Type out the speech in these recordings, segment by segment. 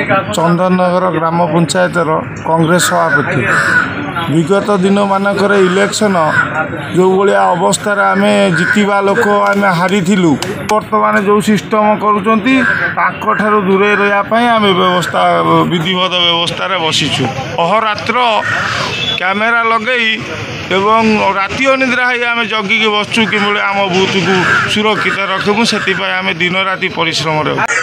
चंदननगर ग्राम पंचायतर कांग्रेस सभापति विगत दिन मानक इलेक्शन जो भाया अवस्था आम जितवा लोक आम हारी बर्तमान जो सिस्टम कर दूरे रही आम व्यवस्था विधिवत व्यवस्था बसीचु अहोरात्र कैमेरा लगे एवं राति अनिद्रा आम जगिकी बसचु कि आम बूथ को सुरक्षित रखबू से आम दिन राति परिश्रम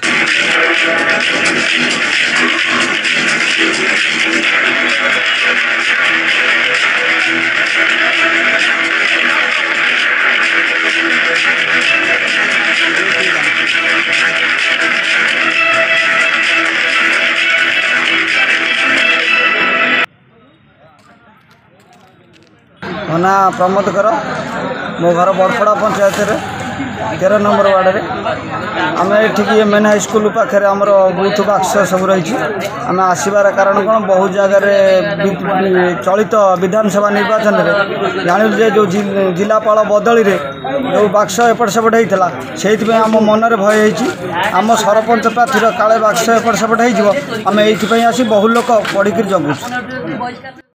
मो ना प्रमोद कर मो घर बड़पड़ा पंचायत 13 नंबर वार्ड में आम ये मेन हाईस्कल पाखे आमर बूथ बाक्स सब रही आम आसबार कारण कौन बहुत जगार चलित विधानसभा निर्वाचन में जान जो जिलापाल बदली जो बाक्स एपट सेपट होता से आम मनरे भय आम सरपंच प्रार्थी काले बाक्स एपट सेपट होम ये आसी बहु लोक पढ़ी जगुच।